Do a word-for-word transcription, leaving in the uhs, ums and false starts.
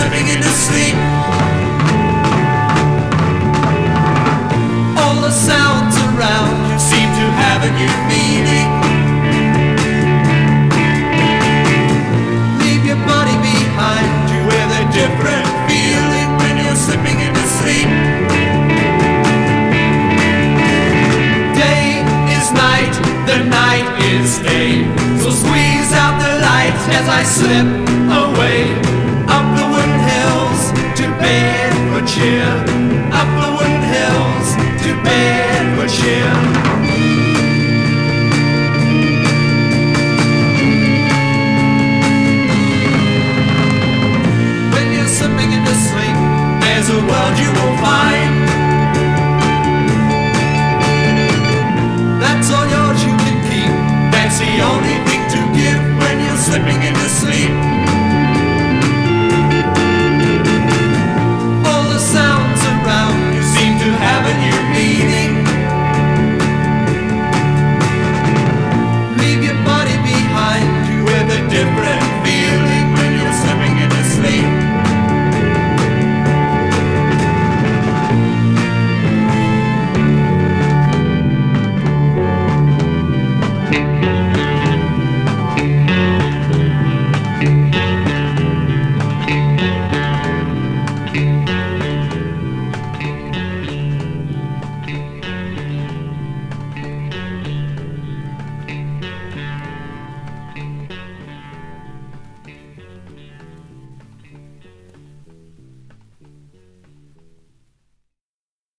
slipping into sleep. All the sounds around you seem to have a new meaning. Leave your body behind you with a different feeling when you're slipping into sleep. Day is night, the night is day. So squeeze out the light as I slip away. Up the wooden hills to Bedfordshire. Up the wooden hills to Bedfordshire. When you're slipping into sleep, there's a world you will find. That's all yours you can keep. That's the only thing to give when you're slipping into sleep.